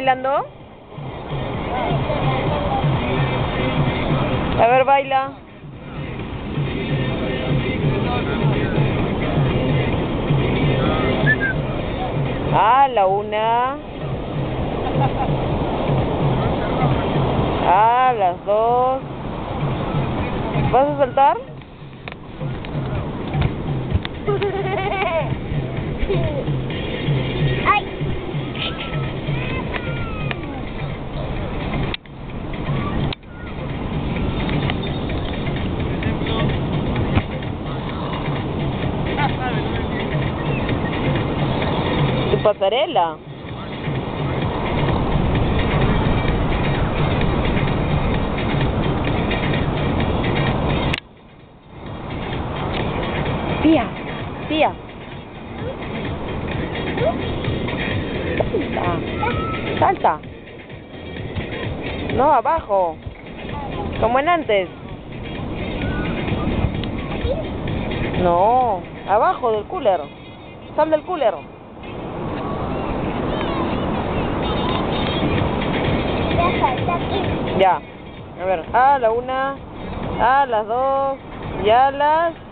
bailando? A ver, baila. A la 1. A las 2. ¿Vas a saltar? ¡Ay! Tu pasarela. Tía, tía. Salta. Salta. No, abajo. Como en antes. No, abajo del cooler. Sal del cooler. Ya salta aquí. Ya. A ver, a la 1, a las 2 y a las